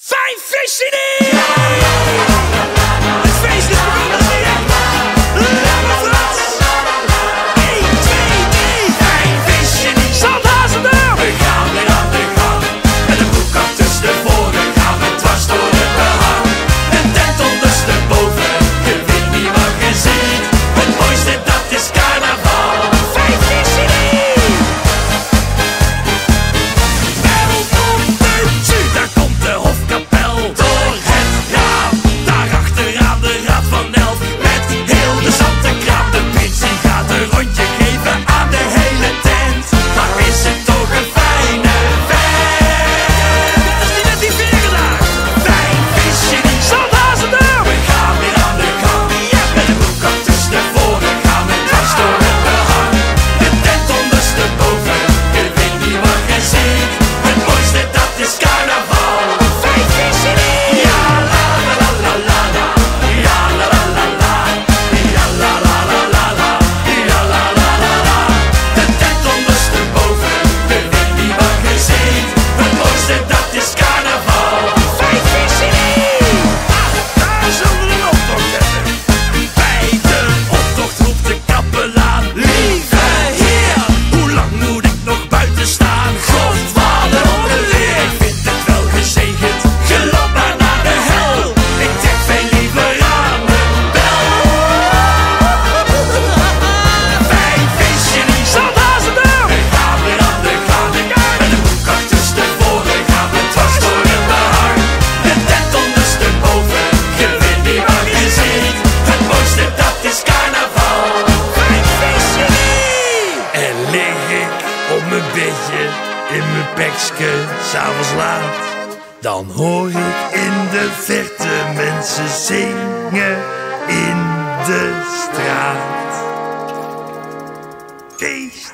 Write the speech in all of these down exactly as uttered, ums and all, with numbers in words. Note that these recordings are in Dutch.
Fijnfisjenie! Het feest is begonnen hier! Lamme Frans! één, twee, drie! Fijnfisjenie! Zandhazendurp! We gaan weer aan de gang. Met een broek achterstevoren gaan we dwars door het behang. Een tent ondersteboven, je weet niet wat je ziet. Het mooiste dat is carnaval. Fijnfisjenie! Bij nondeju, daar komt de hofkapel. Door het raam, daar achteraan de raad van elf. Met heel de santenkraam, de prins die gaat een rondje geven aan de hele tent. Maar is het toch een fijne vent? Dat is niet net die veren daar. Fijnfisjenie, Zandhazendurp. We gaan weer aan de gang. Met een broek achterstevoren gaan we dwars door het behang. Een tent ondersteboven, je weet niet wat je ziet. Het mooiste dat is carnaval. Fijnfisjenie! Ja la la la la la la. Ja la la la la. Ja la la la la la. Ja la la la la. De tent ondersteboven, je weet niet wat je ziet. Het mooiste dat is carnaval. Fijnfisjenie! Daar zullen we een optocht hebben. Bij de optocht roept de kapelaan. Lieve heer, hoe lang moet ik nog buiten staan? God, wat een onweer. Ik vind het wel gezegend, geloop maar naar de hel. Ik trek veel liever aan de bel. Fijnfisjenie, Zandhazendurp. We gaan weer aan de gang. Met een broek achterstevoren gaan we dwars door het behang. Een tent ondersteboven, je weet niet wat je ziet. Het mooiste dat is carnaval. Fijnfisjenie! En lig ik op mijn bedje, in mijn bekske, s'avonds laat. Dan hoor ik in de verte mensen zingen in de straat. Feest!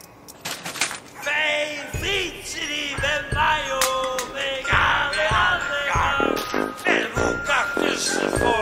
Fijnfisjenie met mij, hoor. We gaan weer aan de gang. Met een broek achterstevoren.